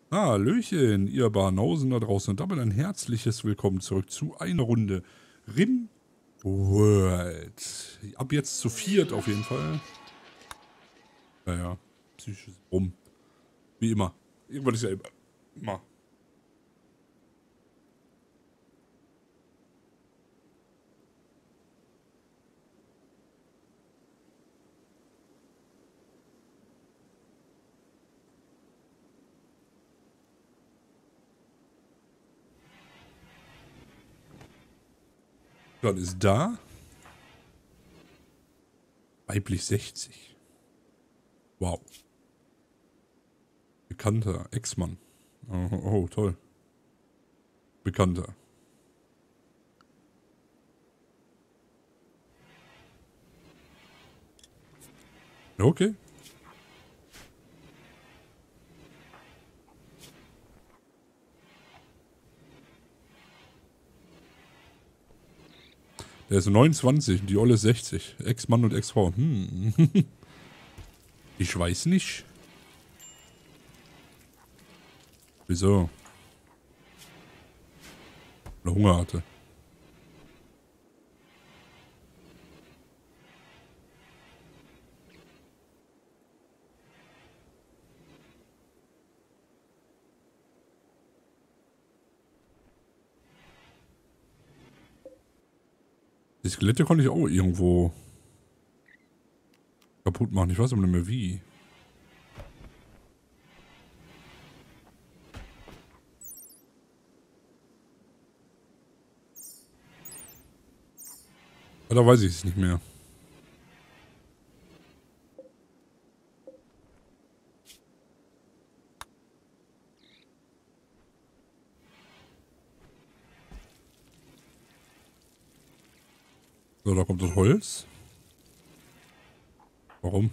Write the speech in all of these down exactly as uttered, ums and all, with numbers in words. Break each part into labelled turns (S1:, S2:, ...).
S1: Hallöchen, ihr Banausen da draußen und damit ein herzliches Willkommen zurück zu einer Runde Rim World. Ab jetzt zu viert auf jeden Fall. Naja, psychisches Rum. Wie immer. Irgendwann ist ja immer. immer. Dann ist da. Weiblich sechzig. Wow. Bekannter. Ex-Mann. Oh, oh, toll. Bekannter. Okay. Der ist neunundzwanzig und die Olle ist sechzig. Ex-Mann und Ex-Frau. Hm. Ich weiß nicht. Wieso? Weil er Hunger hatte. Die Skelette konnte ich auch irgendwo kaputt machen. Ich weiß aber nicht mehr wie. Ja, da weiß ich es nicht mehr. So, da kommt das Holz. Warum?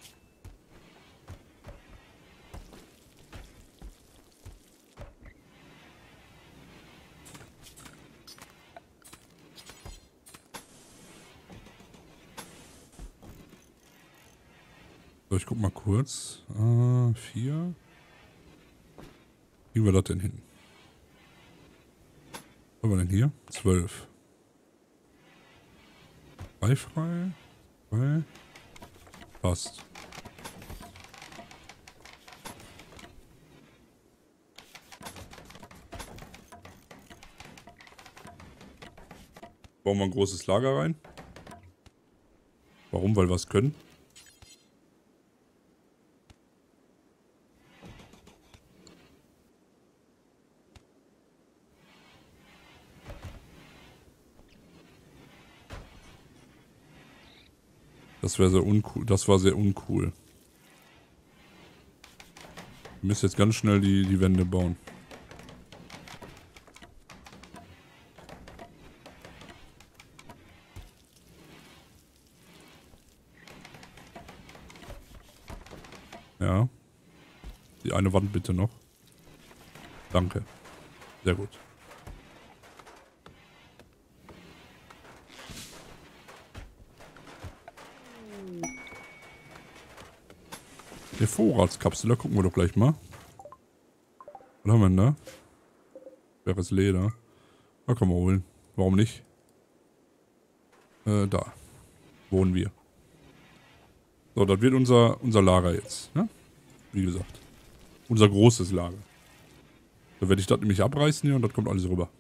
S1: So, ich guck mal kurz. Äh, vier. Wie war das denn hin? Was haben wir denn hier? Zwölf. Drei frei. Drei. Passt. Bauen wir ein großes Lager rein. Warum? Weil wir es können. Das wäre sehr uncool. Das war sehr uncool. Wir müssen jetzt ganz schnell die, die Wände bauen. Ja. Die eine Wand bitte noch. Danke. Sehr gut. Die Vorratskapsel, da gucken wir doch gleich mal. Was haben wir denn da? Schweres Leder. Da können wir holen. Warum nicht? Äh, da. Wohnen wir. So, das wird unser, unser Lager jetzt. Ne? Wie gesagt. Unser großes Lager. Da werde ich das nämlich abreißen hier und das kommt alles rüber.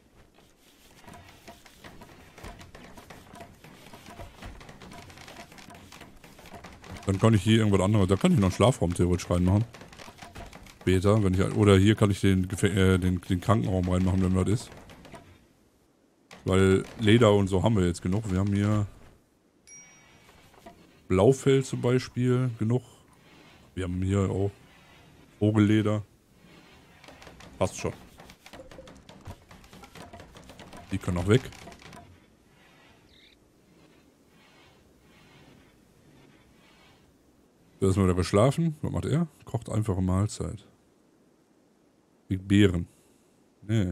S1: Dann kann ich hier irgendwas anderes. Da kann ich noch einen Schlafraum theoretisch reinmachen. Später, wenn ich. Oder hier kann ich den, äh, den, den Krankenraum reinmachen, wenn das ist. Weil Leder und so haben wir jetzt genug. Wir haben hier Blaufell zum Beispiel genug. Wir haben hier auch Vogelleder. Passt schon. Die können auch weg. So, erstmal wieder geschlafen. Was macht er? Kocht einfache Mahlzeit. Kriegt Beeren. Nee.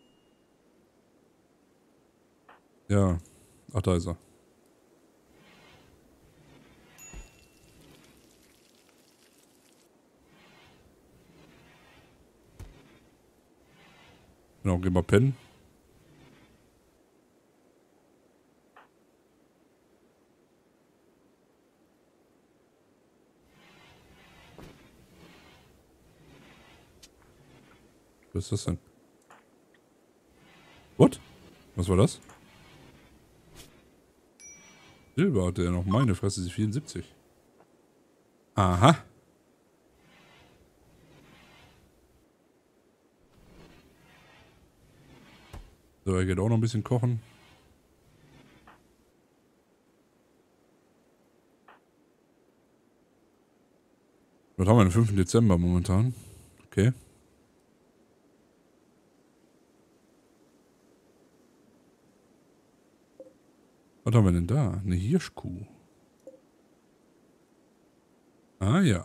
S1: Ja. Ach, da ist er. Genau, gehen wir pennen. Was ist das denn? What? Was war das? Silber hatte er noch. Meine Fresse, sie vierundsiebzig. Aha. So, er geht auch noch ein bisschen kochen. Was haben wir den fünften Dezember momentan? Okay. Was haben wir denn da? Eine Hirschkuh. Ah ja.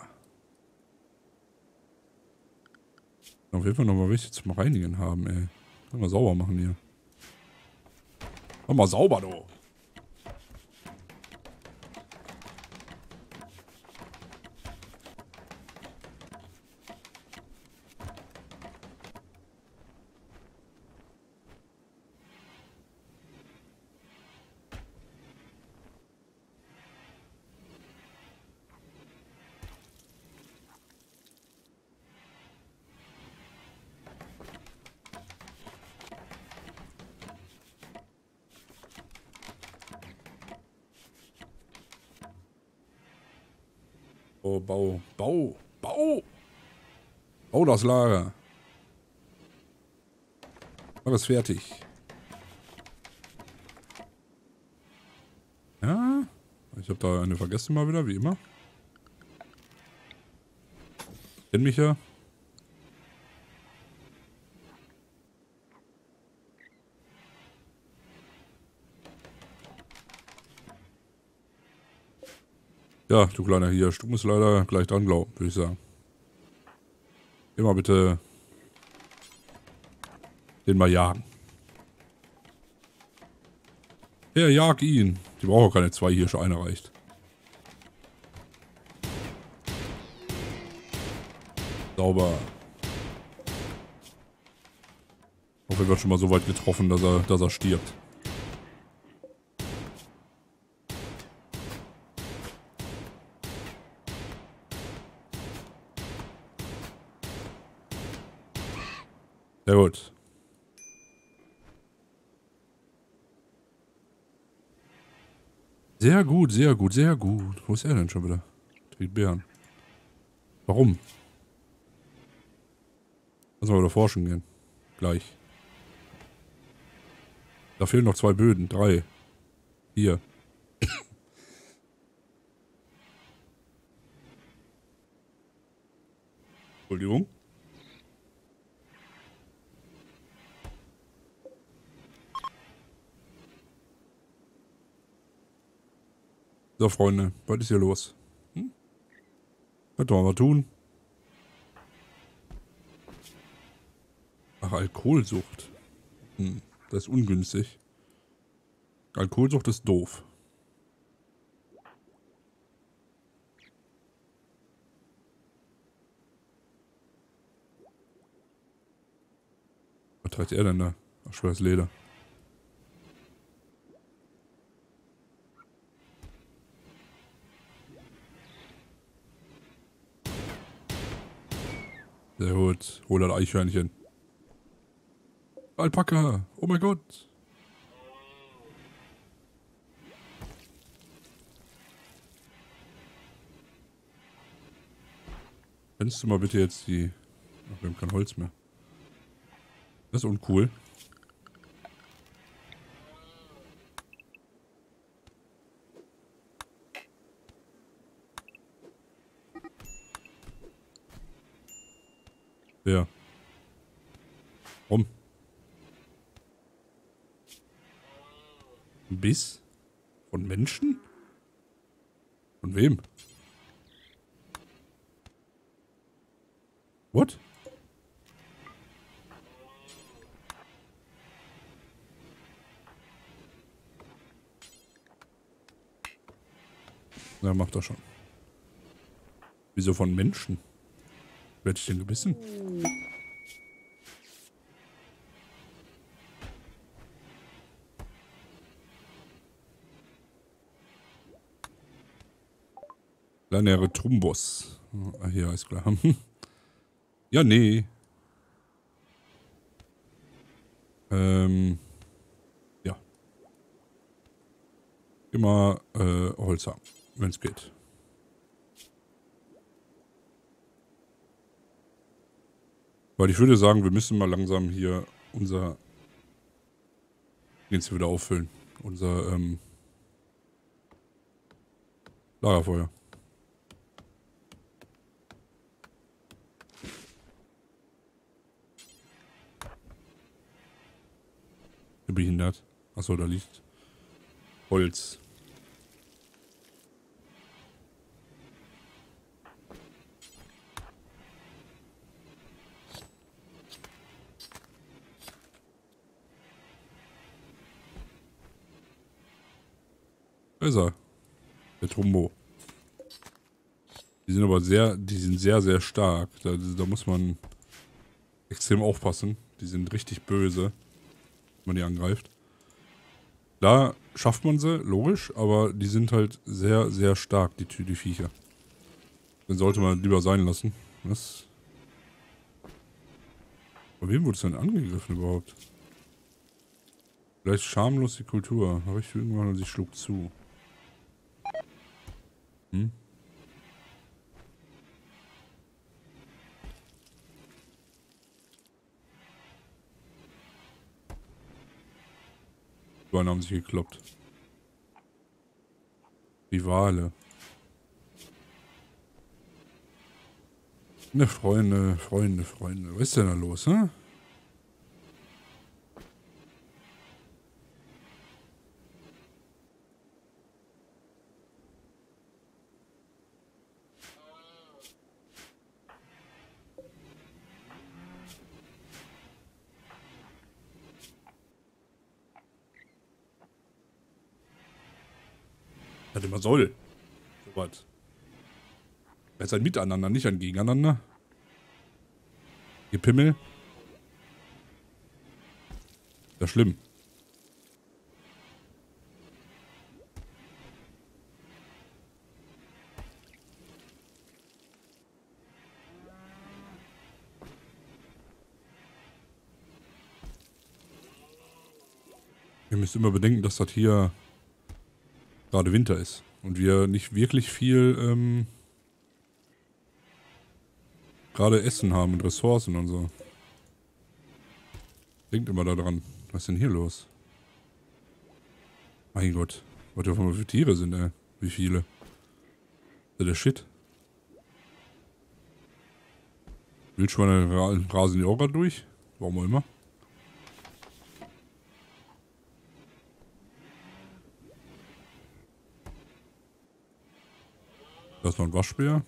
S1: Auf jeden Fall nochmal wichtig zum Reinigen haben, ey. Können wir sauber machen hier. Mach mal sauber, du. Oh, Bau, Bau, Bau! Bau das Lager. Mach es fertig. Ja, ich habe da eine vergessen mal wieder, wie immer. Kenn mich ja. Ja, du kleiner Hirsch, du musst leider gleich dran glauben, würde ich sagen. Geh mal bitte den mal jagen. Ja, jag ihn. Die brauchen auch keine zwei Hirsche, einer reicht. Sauber. Ich hoffe, er wird schon mal so weit getroffen, dass er, dass er stirbt. Sehr gut. Sehr gut, sehr gut, sehr gut. Wo ist er denn schon wieder? Trägt Bären. Warum? Lass mal wieder forschen gehen. Gleich. Da fehlen noch zwei Böden. Drei. Hier. Entschuldigung. So, Freunde, was ist hier los? Hm? Könnte man mal tun. Ach, Alkoholsucht. Hm, das ist ungünstig. Alkoholsucht ist doof. Was trägt er denn da? Ach, schweres Leder. Sehr gut. Hol das Eichhörnchen. Alpaka. Oh mein Gott. Kennst du mal bitte jetzt die... Ach, wir haben kein Holz mehr. Das ist uncool. Wer? Warum? Ein Biss? Von Menschen? Von wem? What? Na, macht er schon. Wieso von Menschen? Werde ich denn gebissen? Kleinere Trumbos. Ah, hier, ist klar. Ja, nee. Ähm. Ja. Immer äh, Holz haben, wenn es geht. Weil ich würde sagen, wir müssen mal langsam hier unser... Jetzt wieder auffüllen. Unser ähm, Lagerfeuer. Behindert. Achso, da liegt Holz. Da ist er. Der Trumbo. Die sind aber sehr, die sind sehr, sehr stark. Da, da muss man extrem aufpassen. Die sind richtig böse, wenn man die angreift. Da schafft man sie, logisch, aber die sind halt sehr, sehr stark, die, die Viecher. Dann sollte man lieber sein lassen. Was? Bei wem wurde es denn angegriffen überhaupt? Vielleicht schamlos die Kultur. Habe ich irgendwann und sie schlug zu. Hm? Die beiden haben sich gekloppt. Rivale. Ne, Freunde, Freunde, Freunde. Was ist denn da los, hä? Was immer soll. So was. Er ist ein Miteinander, nicht ein Gegeneinander. Gepimmel. Das ist schlimm. Ihr müsst immer bedenken, dass das hier gerade Winter ist. Und wir nicht wirklich viel ähm, gerade Essen haben und Ressourcen und so. Denkt immer daran. Was ist denn hier los? Mein Gott. Was da für Tiere sind, ey. Wie viele? Ist ja der Shit. Wildschweine ra rasen die auch gerade durch. Warum auch immer. Da ist noch ein Waschbär.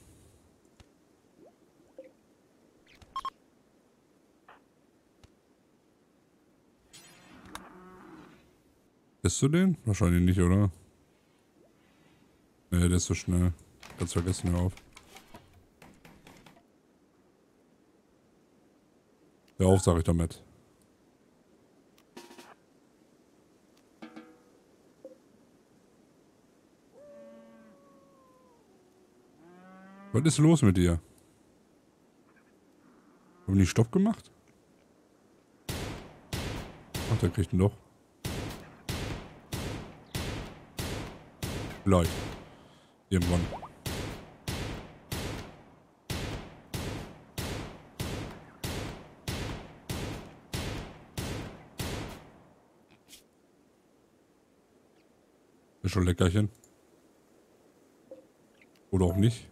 S1: Bist du den? Wahrscheinlich nicht, oder? Ne, der ist so schnell. Ganz vergessen, hör auf. Hör auf, sag ich damit. Was ist los mit dir? Haben die Stopp gemacht? Ach, der kriegt ihn doch. Vielleicht. Irgendwann. Ist schon leckerchen. Oder auch nicht.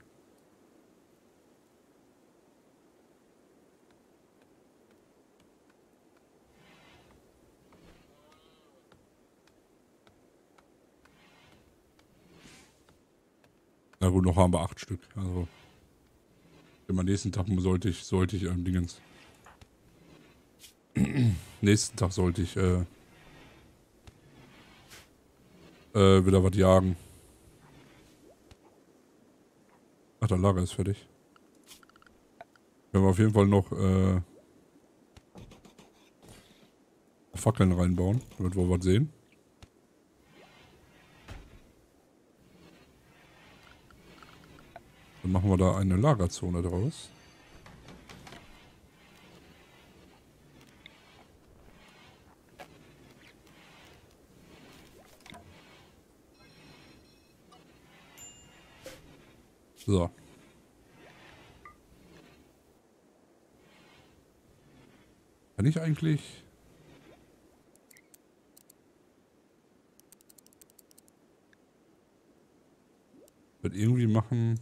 S1: Na gut, noch haben wir acht Stück. Also am nächsten Tag sollte ich, sollte ich ähm, Dingens. Nächsten Tag sollte ich äh, äh, wieder was jagen. Ach, der Lager ist fertig. Werden wir auf jeden Fall noch äh, Fackeln reinbauen, damit wir was sehen. Dann machen wir da eine Lagerzone draus. So. Kann ich eigentlich... Wird irgendwie machen...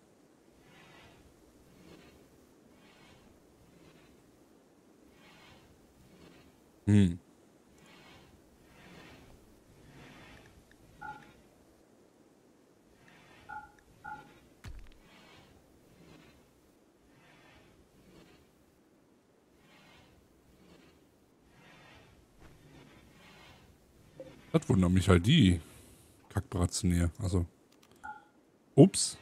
S1: Hm. Das wundert mich halt die Kackbratzen hier. Also. Ups.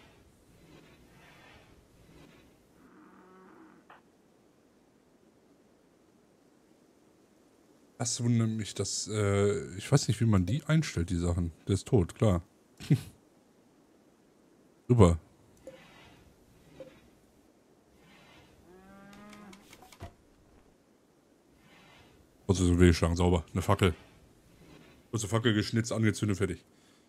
S1: Das wundert mich, dass, äh, ich weiß nicht, wie man die einstellt, die Sachen. Der ist tot, klar. Super. Also so will ich sagen, sauber. Eine Fackel. Kurze Fackel geschnitzt, angezündet, fertig.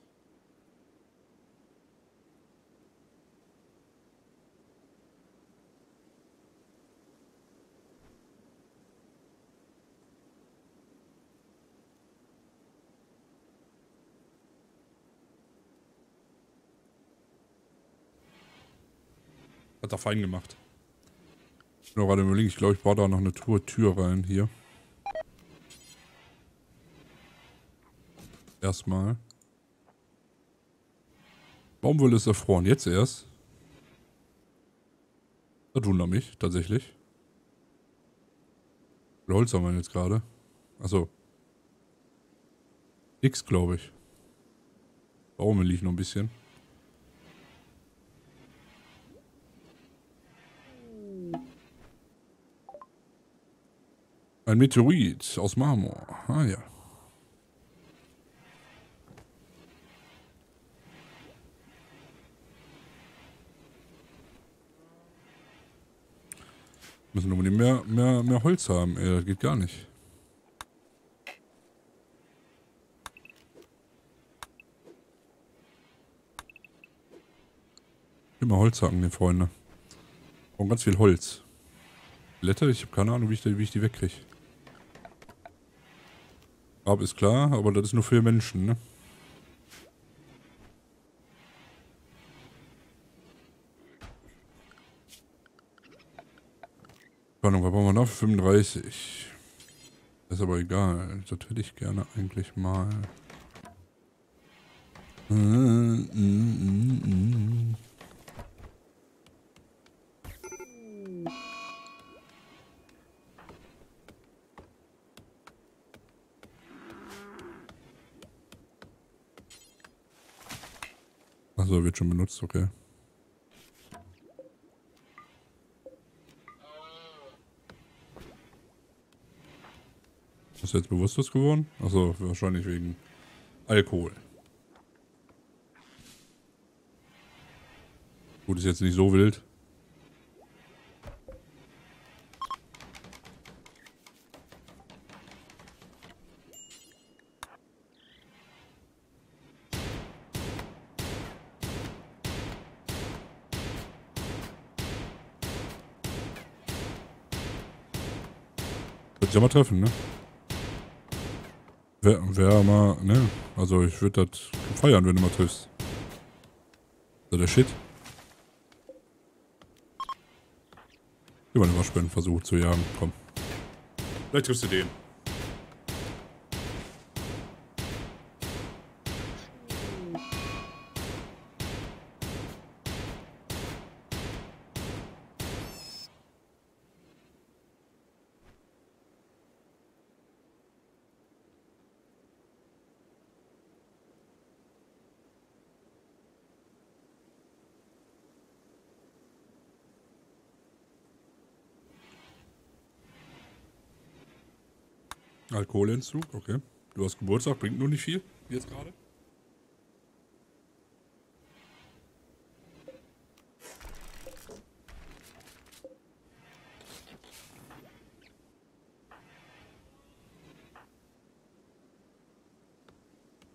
S1: Hat er fein gemacht. Ich bin gerade überlegen, ich glaube, ich baue da noch eine Tür, Tür rein hier. Erstmal. Baumwolle ist erfroren. Jetzt erst. Das wundert mich, tatsächlich. Wie viel Holz haben wir jetzt gerade? Achso. X, glaube ich. Baum liegt noch ein bisschen. Ein Meteorit aus Marmor. Ah ja. Müssen unbedingt mehr, mehr, mehr Holz haben. Ey, das geht gar nicht. Immer Holz hacken, die Freunde. Und ganz viel Holz. Blätter, ich habe keine Ahnung, wie ich, die, wie ich die wegkriege. Farbe ist klar, aber das ist nur für Menschen, ne? Keine Ahnung, was brauchen wir noch? fünfunddreißig. Das ist aber egal. Das hätte ich gerne eigentlich mal. Achso, wird schon benutzt, okay. Ist du jetzt bewusstlos geworden? Achso, wahrscheinlich wegen Alkohol. Gut, ist jetzt nicht so wild. Wird sich ja mal treffen, ne? Wäre wär mal, ne? Also ich würde das feiern, wenn du mal triffst. So der Shit. Immer einen Waschbärenversuch zu jagen, komm. Vielleicht triffst du den. Alkoholentzug, okay. Du hast Geburtstag, bringt nur nicht viel, jetzt gerade.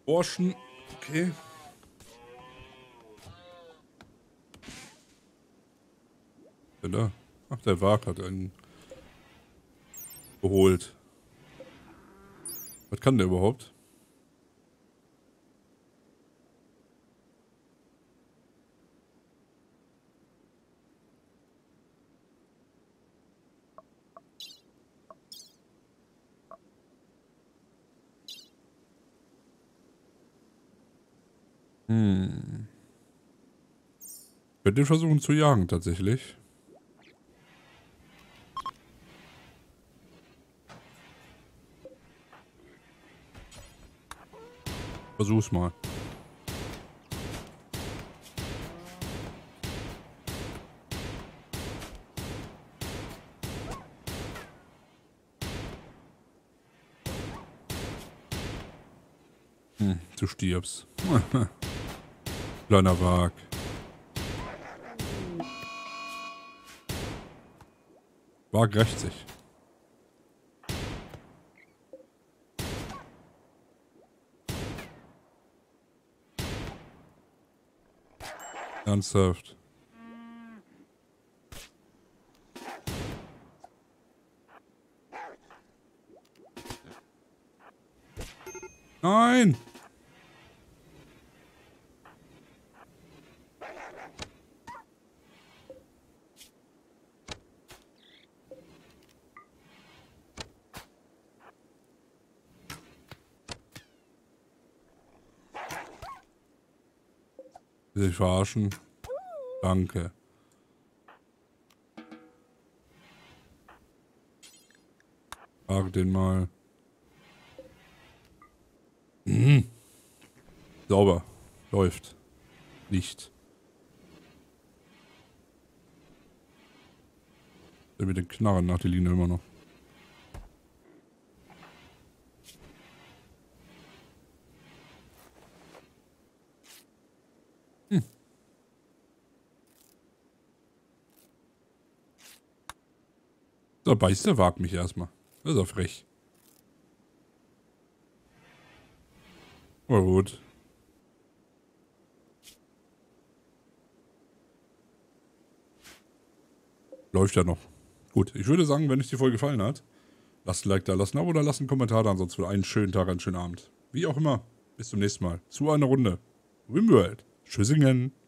S1: Borschen. Okay. Wer da? Ach, der Wag hat einen geholt. Was kann der überhaupt? Hm. Ich werde den versuchen zu jagen, tatsächlich. Versuch's mal. Hm, du stirbst. Kleiner Wag. Wag rächt sich. Ernsthaft. Nein! Will ich verarschen? Danke. Frage den mal. Mhm. Sauber. Läuft. Nicht. Der mit den Knarren nach der Linie immer noch. Hm. Da beißt der Wag mich erstmal. Das ist ja frech. Oh gut. Läuft ja noch. Gut, ich würde sagen, wenn euch die Folge gefallen hat, lasst ein Like da, lasst ein Abo da, lasst einen Kommentar da, ansonsten für einen schönen Tag, einen schönen Abend. Wie auch immer, bis zum nächsten Mal. Zu einer Runde. Rimworld. Tschüssingen.